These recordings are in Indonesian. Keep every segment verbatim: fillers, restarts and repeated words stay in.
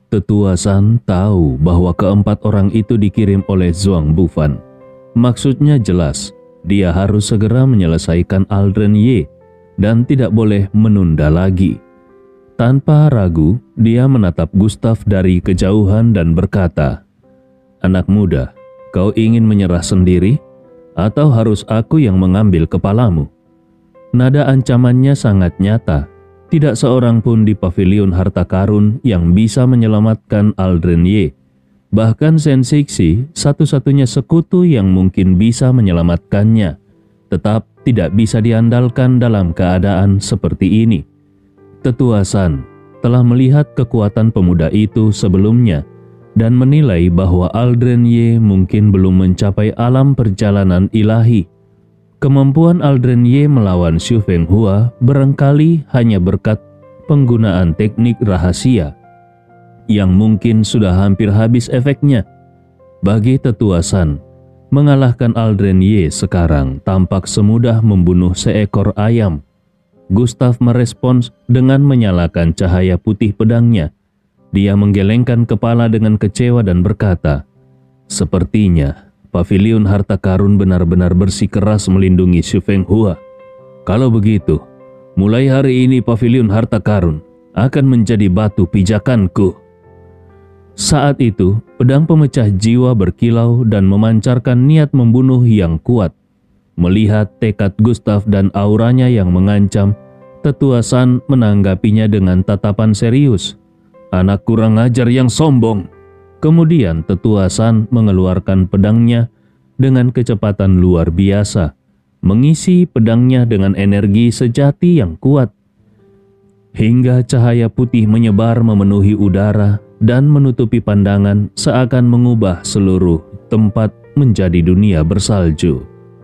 Tetua San tahu bahwa keempat orang itu dikirim oleh Zhuang Bufan. Maksudnya jelas, dia harus segera menyelesaikan Aldren Ye dan tidak boleh menunda lagi. Tanpa ragu, dia menatap Gustav dari kejauhan dan berkata, "Anak muda, kau ingin menyerah sendiri? Atau harus aku yang mengambil kepalamu?" Nada ancamannya sangat nyata. Tidak seorang pun di pavilion harta karun yang bisa menyelamatkan Aldren Ye. Bahkan Sensei Xi, satu-satunya sekutu yang mungkin bisa menyelamatkannya, tetap tidak bisa diandalkan dalam keadaan seperti ini. Tetua San telah melihat kekuatan pemuda itu sebelumnya dan menilai bahwa Aldren Ye mungkin belum mencapai alam perjalanan ilahi. Kemampuan Aldren Ye melawan Xu Fenghua barangkali hanya berkat penggunaan teknik rahasia yang mungkin sudah hampir habis efeknya. Bagi Tetua San, mengalahkan Aldren Ye sekarang tampak semudah membunuh seekor ayam. Gustav merespons dengan menyalakan cahaya putih pedangnya. Dia menggelengkan kepala dengan kecewa dan berkata, "Sepertinya pavilion harta karun benar-benar bersikeras melindungi Xu Fenghua. Kalau begitu, mulai hari ini pavilion harta karun akan menjadi batu pijakanku." Saat itu, pedang pemecah jiwa berkilau dan memancarkan niat membunuh yang kuat. Melihat tekad Gustav dan auranya yang mengancam, Tetua San menanggapinya dengan tatapan serius. "Anak kurang ajar yang sombong." Kemudian Tetua San mengeluarkan pedangnya dengan kecepatan luar biasa, mengisi pedangnya dengan energi sejati yang kuat. Hingga cahaya putih menyebar memenuhi udara dan menutupi pandangan seakan mengubah seluruh tempat menjadi dunia bersalju.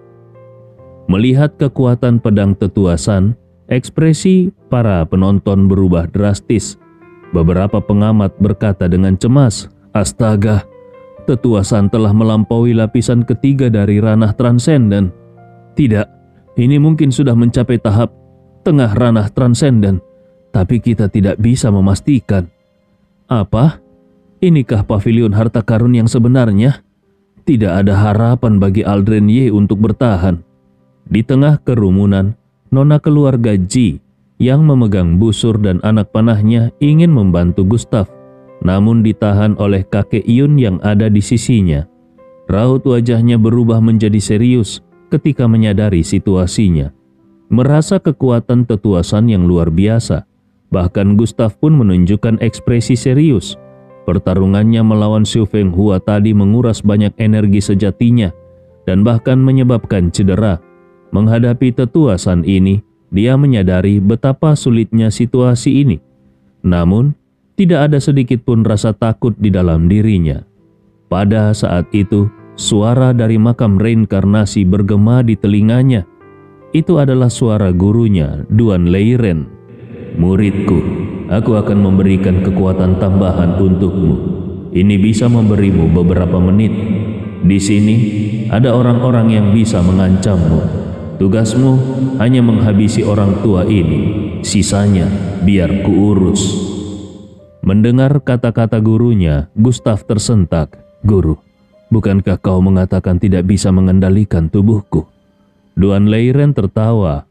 Melihat kekuatan pedang Tetua San, ekspresi para penonton berubah drastis. Beberapa pengamat berkata dengan cemas, "Astaga, Tetua San telah melampaui lapisan ketiga dari ranah transenden. Tidak, ini mungkin sudah mencapai tahap tengah ranah transenden, tapi kita tidak bisa memastikan." Apa? Inikah pavilion harta karun yang sebenarnya? Tidak ada harapan bagi Aldren Ye untuk bertahan. Di tengah kerumunan, nona keluarga Ji yang memegang busur dan anak panahnya ingin membantu Gustav, namun ditahan oleh kakek Yun yang ada di sisinya. Raut wajahnya berubah menjadi serius ketika menyadari situasinya. Merasa kekuatan Tetua San yang luar biasa, bahkan Gustav pun menunjukkan ekspresi serius. Pertarungannya melawan Xu Fenghua tadi menguras banyak energi sejatinya dan bahkan menyebabkan cedera. Menghadapi Tetua San ini, dia menyadari betapa sulitnya situasi ini. Namun, tidak ada sedikit pun rasa takut di dalam dirinya. Pada saat itu, suara dari makam reinkarnasi bergema di telinganya. Itu adalah suara gurunya, Duan Leiren. "Muridku, aku akan memberikan kekuatan tambahan untukmu. Ini bisa memberimu beberapa menit. Di sini ada orang-orang yang bisa mengancammu. Tugasmu hanya menghabisi orang tua ini. Sisanya biar kuurus." Mendengar kata-kata gurunya, Gustav tersentak. "Guru, bukankah kau mengatakan tidak bisa mengendalikan tubuhku?" Duan Leiren tertawa.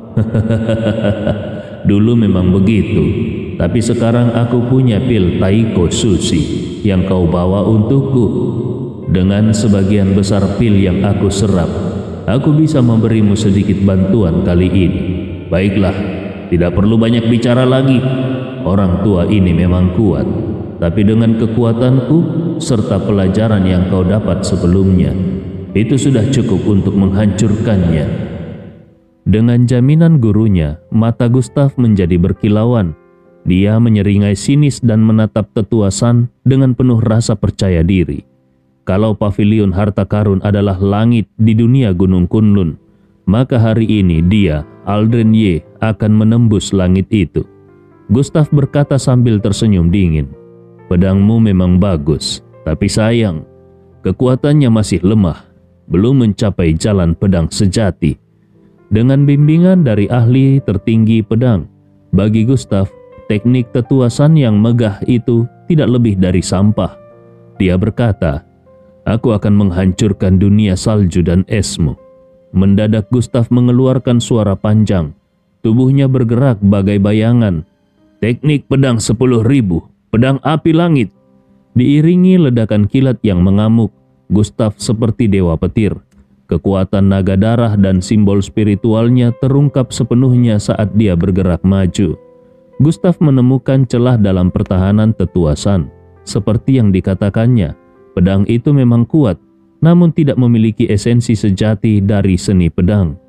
"Dulu memang begitu, tapi sekarang aku punya pil Taiko Sushi yang kau bawa untukku. Dengan sebagian besar pil yang aku serap, aku bisa memberimu sedikit bantuan kali ini. Baiklah, tidak perlu banyak bicara lagi. Orang tua ini memang kuat, tapi dengan kekuatanku serta pelajaran yang kau dapat sebelumnya, itu sudah cukup untuk menghancurkannya." Dengan jaminan gurunya, mata Gustav menjadi berkilauan. Dia menyeringai sinis dan menatap Tetua San dengan penuh rasa percaya diri. Kalau pavilion harta karun adalah langit di dunia Gunung Kunlun, maka hari ini dia, Aldren Ye, akan menembus langit itu. Gustav berkata sambil tersenyum dingin, "Pedangmu memang bagus, tapi sayang, kekuatannya masih lemah, belum mencapai jalan pedang sejati." Dengan bimbingan dari ahli tertinggi pedang, bagi Gustav, teknik Tetua San yang megah itu tidak lebih dari sampah. Dia berkata, "Aku akan menghancurkan dunia salju dan esmu." Mendadak Gustav mengeluarkan suara panjang. Tubuhnya bergerak bagai bayangan. "Teknik pedang sepuluh ribu, pedang api langit." Diiringi ledakan kilat yang mengamuk, Gustav seperti dewa petir. Kekuatan naga darah dan simbol spiritualnya terungkap sepenuhnya saat dia bergerak maju. Gustav menemukan celah dalam pertahanan tetuasan. Seperti yang dikatakannya, pedang itu memang kuat, namun tidak memiliki esensi sejati dari seni pedang.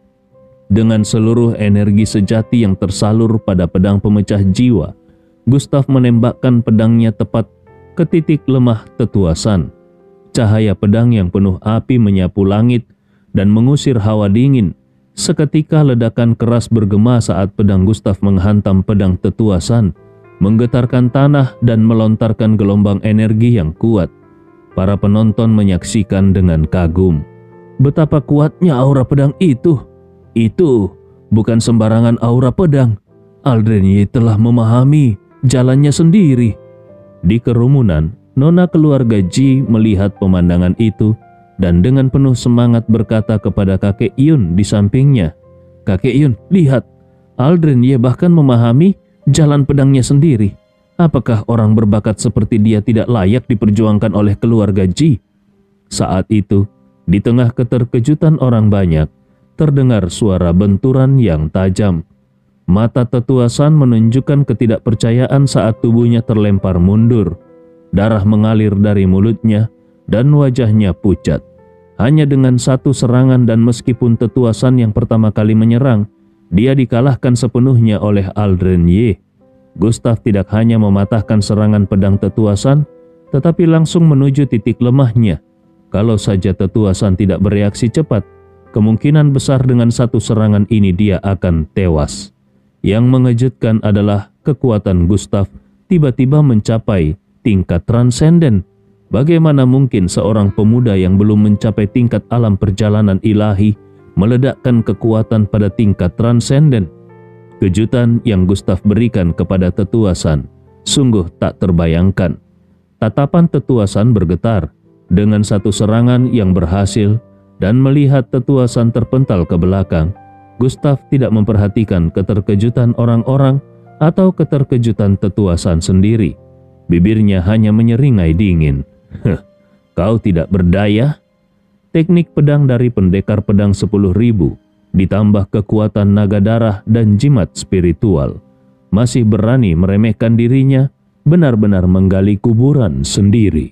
Dengan seluruh energi sejati yang tersalur pada pedang pemecah jiwa, Gustav menembakkan pedangnya tepat ke titik lemah tetuasan. Cahaya pedang yang penuh api menyapu langit dan mengusir hawa dingin. Seketika ledakan keras bergema saat pedang Gustav menghantam pedang tetuasan, menggetarkan tanah dan melontarkan gelombang energi yang kuat. Para penonton menyaksikan dengan kagum. Betapa kuatnya aura pedang itu. Itu bukan sembarangan aura pedang. Aldren Ye telah memahami jalannya sendiri. Di kerumunan, Nona keluarga Ji melihat pemandangan itu dan dengan penuh semangat berkata kepada kakek Yun di sampingnya, "Kakek Yun, lihat, Aldren Ye bahkan memahami jalan pedangnya sendiri. Apakah orang berbakat seperti dia tidak layak diperjuangkan oleh keluarga Ji?" Saat itu, di tengah keterkejutan orang banyak, terdengar suara benturan yang tajam. Mata tetuasan menunjukkan ketidakpercayaan saat tubuhnya terlempar mundur. Darah mengalir dari mulutnya dan wajahnya pucat. Hanya dengan satu serangan dan meskipun tetuasan yang pertama kali menyerang, dia dikalahkan sepenuhnya oleh Aldren Ye. Gustav tidak hanya mematahkan serangan pedang tetuasan, tetapi langsung menuju titik lemahnya. Kalau saja tetuasan tidak bereaksi cepat, kemungkinan besar dengan satu serangan ini dia akan tewas. Yang mengejutkan adalah kekuatan Gustav tiba-tiba mencapai tingkat transenden. Bagaimana mungkin seorang pemuda yang belum mencapai tingkat alam perjalanan ilahi meledakkan kekuatan pada tingkat transenden? Kejutan yang Gustav berikan kepada tetuasan sungguh tak terbayangkan. Tatapan tetuasan bergetar dengan satu serangan yang berhasil, dan melihat tetuasan terpental ke belakang, Gustav tidak memperhatikan keterkejutan orang-orang atau keterkejutan tetuasan sendiri. Bibirnya hanya menyeringai dingin. "Heh, kau tidak berdaya?" Teknik pedang dari pendekar pedang sepuluh ribu ditambah kekuatan naga darah dan jimat spiritual, masih berani meremehkan dirinya, benar-benar menggali kuburan sendiri.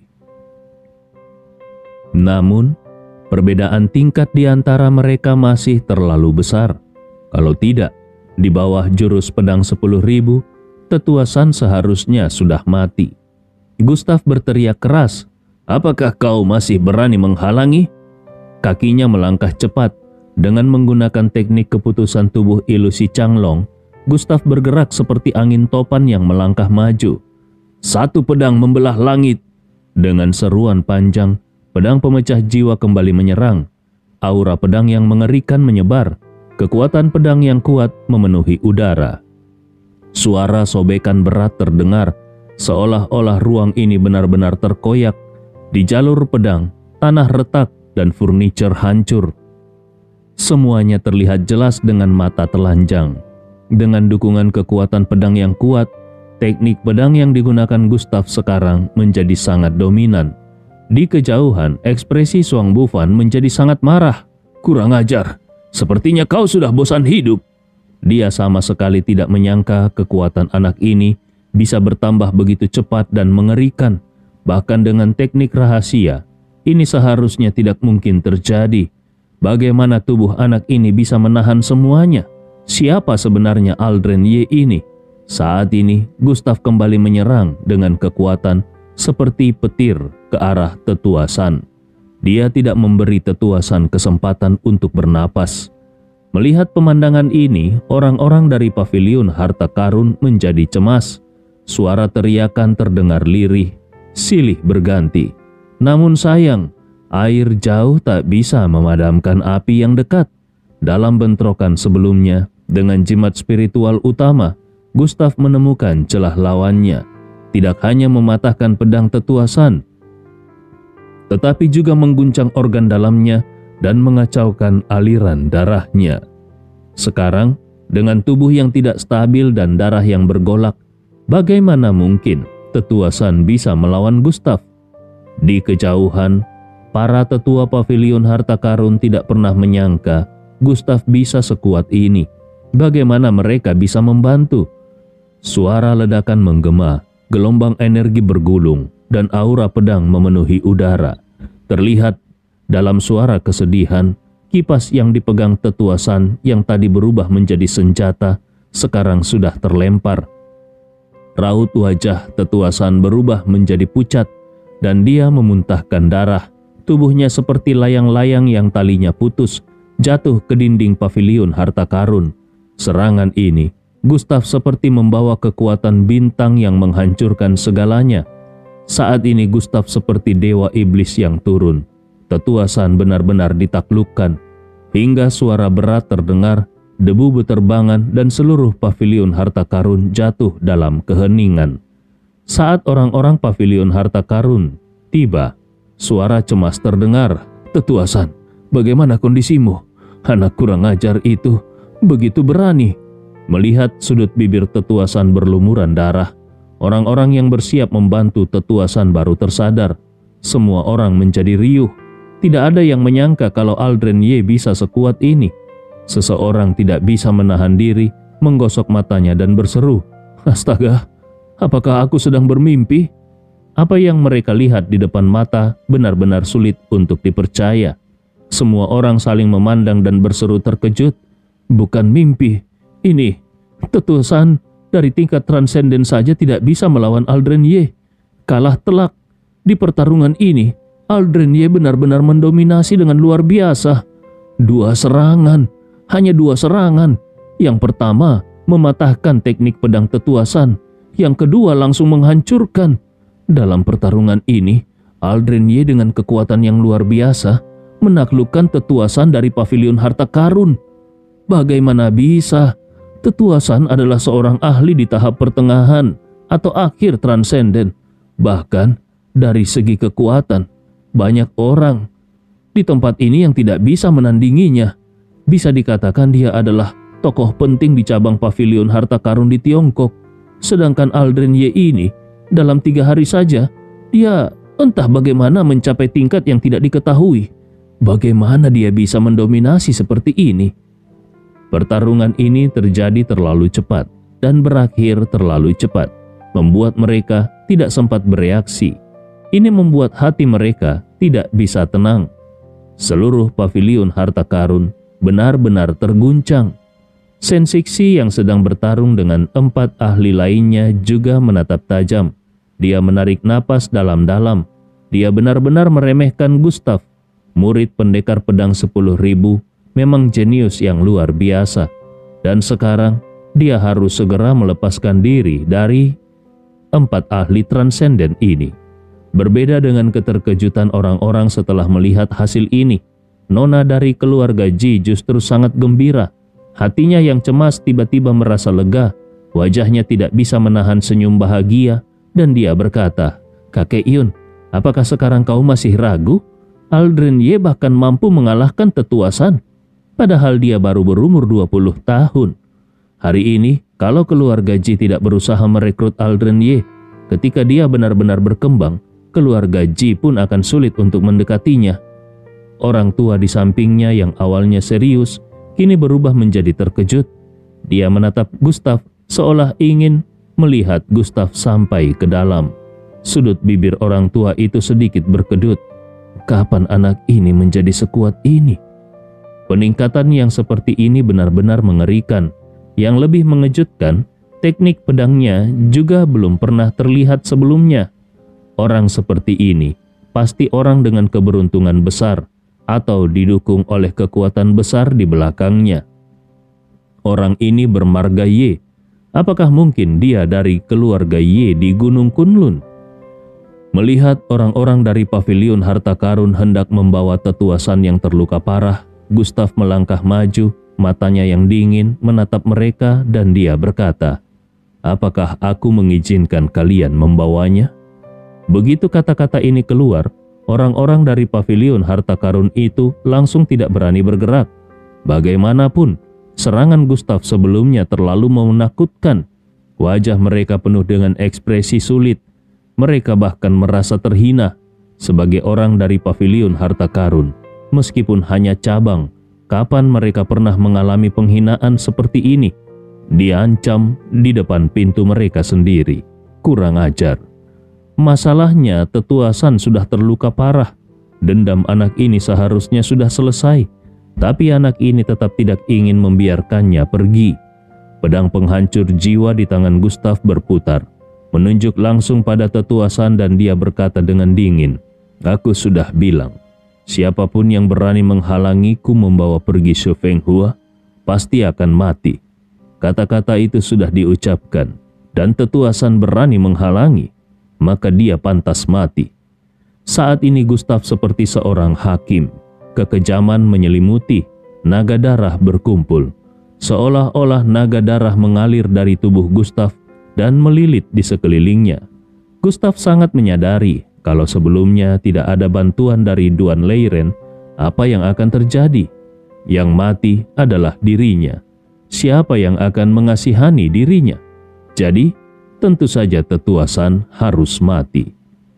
Namun, perbedaan tingkat di antara mereka masih terlalu besar. Kalau tidak, di bawah jurus pedang sepuluh ribu, tetuasan seharusnya sudah mati. Gustav berteriak keras, "Apakah kau masih berani menghalangi?" Kakinya melangkah cepat. Dengan menggunakan teknik keputusan tubuh ilusi Changlong, Gustav bergerak seperti angin topan yang melangkah maju. "Satu pedang membelah langit." Dengan seruan panjang, pedang pemecah jiwa kembali menyerang. Aura pedang yang mengerikan menyebar. Kekuatan pedang yang kuat memenuhi udara. Suara sobekan berat terdengar, seolah-olah ruang ini benar-benar terkoyak. Di jalur pedang, tanah retak dan furniture hancur. Semuanya terlihat jelas dengan mata telanjang. Dengan dukungan kekuatan pedang yang kuat, teknik pedang yang digunakan Gustav sekarang menjadi sangat dominan. Di kejauhan, ekspresi Zhuang Bufan menjadi sangat marah. "Kurang ajar, sepertinya kau sudah bosan hidup." Dia sama sekali tidak menyangka kekuatan anak ini bisa bertambah begitu cepat dan mengerikan. Bahkan dengan teknik rahasia, ini seharusnya tidak mungkin terjadi. Bagaimana tubuh anak ini bisa menahan semuanya? Siapa sebenarnya Aldren Ye ini? Saat ini, Gustav kembali menyerang dengan kekuatan seperti petir ke arah tetuasan. Dia tidak memberi tetuasan kesempatan untuk bernapas. Melihat pemandangan ini, orang-orang dari paviliun harta karun menjadi cemas. Suara teriakan terdengar lirih, silih berganti. Namun sayang, air jauh tak bisa memadamkan api yang dekat. Dalam bentrokan sebelumnya, dengan jimat spiritual utama, Gustav menemukan celah lawannya. tidak hanya mematahkan pedang Tetua San, tetapi juga mengguncang organ dalamnya dan mengacaukan aliran darahnya. Sekarang, dengan tubuh yang tidak stabil dan darah yang bergolak, bagaimana mungkin Tetua San bisa melawan Gustaf? Di kejauhan, para tetua pavilion harta karun tidak pernah menyangka Gustaf bisa sekuat ini. Bagaimana mereka bisa membantu? Suara ledakan menggema, gelombang energi bergulung, dan aura pedang memenuhi udara. Terlihat dalam suara kesedihan, kipas yang dipegang Tetua San yang tadi berubah menjadi senjata, sekarang sudah terlempar. Raut wajah Tetua San berubah menjadi pucat, dan dia memuntahkan darah. Tubuhnya seperti layang-layang yang talinya putus, jatuh ke dinding pavilion harta karun. Serangan ini, Gustaf seperti membawa kekuatan bintang yang menghancurkan segalanya. Saat ini Gustaf seperti dewa iblis yang turun. Tetua San benar-benar ditaklukkan. Hingga suara berat terdengar, debu beterbangan dan seluruh pavilion harta karun jatuh dalam keheningan. Saat orang-orang pavilion harta karun tiba, suara cemas terdengar. "Tetua San, bagaimana kondisimu? Anak kurang ajar itu begitu berani." Melihat sudut bibir Tetua San berlumuran darah, orang-orang yang bersiap membantu Tetua San baru tersadar. Semua orang menjadi riuh. Tidak ada yang menyangka kalau Aldren Ye bisa sekuat ini. Seseorang tidak bisa menahan diri, menggosok matanya dan berseru, "Astaga, apakah aku sedang bermimpi?" Apa yang mereka lihat di depan mata benar-benar sulit untuk dipercaya. Semua orang saling memandang dan berseru terkejut. Bukan mimpi. Ini, Tetua San dari tingkat transenden saja tidak bisa melawan Aldren Ye. Kalah telak. Di pertarungan ini, Aldren Ye benar-benar mendominasi dengan luar biasa. Dua serangan, hanya dua serangan. Yang pertama, mematahkan teknik pedang Tetua San. Yang kedua, langsung menghancurkan. Dalam pertarungan ini, Aldren Ye dengan kekuatan yang luar biasa menaklukkan Tetua San dari pavilion harta karun. Bagaimana bisa? Tetua San adalah seorang ahli di tahap pertengahan atau akhir transenden. Bahkan dari segi kekuatan, banyak orang di tempat ini yang tidak bisa menandinginya. Bisa dikatakan dia adalah tokoh penting di cabang pavilion harta karun di Tiongkok. Sedangkan Aldren Ye ini dalam tiga hari saja, dia entah bagaimana mencapai tingkat yang tidak diketahui. Bagaimana dia bisa mendominasi seperti ini? Pertarungan ini terjadi terlalu cepat dan berakhir terlalu cepat, membuat mereka tidak sempat bereaksi. Ini membuat hati mereka tidak bisa tenang. Seluruh pavilion harta karun benar-benar terguncang. Sensiksi yang sedang bertarung dengan empat ahli lainnya juga menatap tajam. Dia menarik napas dalam-dalam. Dia benar-benar meremehkan Gustaf. Murid pendekar pedang sepuluh ribu memang jenius yang luar biasa. Dan sekarang dia harus segera melepaskan diri dari empat ahli transenden ini. Berbeda dengan keterkejutan orang-orang setelah melihat hasil ini, Nona dari keluarga Ji justru sangat gembira. Hatinya yang cemas tiba-tiba merasa lega. Wajahnya tidak bisa menahan senyum bahagia dan dia berkata, "Kakek Yun, apakah sekarang kau masih ragu? Aldren Ye bahkan mampu mengalahkan Tetua San. Padahal dia baru berumur dua puluh tahun. Hari ini, kalau keluarga Ji tidak berusaha merekrut Aldren Ye, ketika dia benar-benar berkembang, keluarga Ji pun akan sulit untuk mendekatinya." Orang tua di sampingnya yang awalnya serius, kini berubah menjadi terkejut. Dia menatap Gustaf seolah ingin melihat Gustaf sampai ke dalam. Sudut bibir orang tua itu sedikit berkedut. Kapan anak ini menjadi sekuat ini? Peningkatan yang seperti ini benar-benar mengerikan. Yang lebih mengejutkan, teknik pedangnya juga belum pernah terlihat sebelumnya. Orang seperti ini pasti orang dengan keberuntungan besar atau didukung oleh kekuatan besar di belakangnya. Orang ini bermarga Ye. Apakah mungkin dia dari keluarga Ye di Gunung Kunlun? Melihat orang-orang dari pavilion harta karun hendak membawa Tetua San yang terluka parah, Gustaf melangkah maju, matanya yang dingin menatap mereka dan dia berkata, Apakah aku mengizinkan kalian membawanya?" Begitu kata-kata ini keluar, orang-orang dari pavilion harta karun itu langsung tidak berani bergerak. Bagaimanapun, serangan Gustav sebelumnya terlalu menakutkan. Wajah mereka penuh dengan ekspresi sulit. Mereka bahkan merasa terhina sebagai orang dari pavilion harta karun. Meskipun hanya cabang, kapan mereka pernah mengalami penghinaan seperti ini? Diancam di depan pintu mereka sendiri. Kurang ajar. Masalahnya, Tetua San sudah terluka parah. Dendam anak ini seharusnya sudah selesai, tapi anak ini tetap tidak ingin membiarkannya pergi. Pedang penghancur jiwa di tangan Gustav berputar, menunjuk langsung pada Tetua San, dan dia berkata dengan dingin, "Aku sudah bilang, siapapun yang berani menghalangiku membawa pergi Su Fenghua, pasti akan mati." Kata-kata itu sudah diucapkan, dan Tetua San berani menghalangi, maka dia pantas mati. Saat ini Gustav seperti seorang hakim. Kekejaman menyelimuti, naga darah berkumpul. Seolah-olah naga darah mengalir dari tubuh Gustav dan melilit di sekelilingnya. Gustav sangat menyadari kalau sebelumnya tidak ada bantuan dari Duan Leiren, apa yang akan terjadi? Yang mati adalah dirinya. Siapa yang akan mengasihani dirinya? Jadi, tentu saja Tetua San harus mati.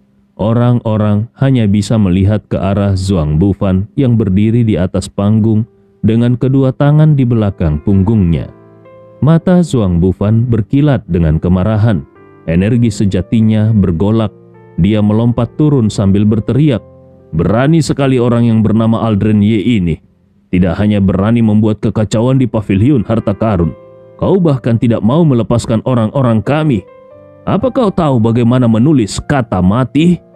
Orang-orang hanya bisa melihat ke arah Zhuang Bufan yang berdiri di atas panggung dengan kedua tangan di belakang punggungnya. Mata Zhuang Bufan berkilat dengan kemarahan. Energi sejatinya bergolak. Dia melompat turun sambil berteriak, "Berani sekali orang yang bernama Aldren Ye ini. Tidak hanya berani membuat kekacauan di pavilion harta karun, kau bahkan tidak mau melepaskan orang-orang kami. Apa kau tahu bagaimana menulis kata mati?"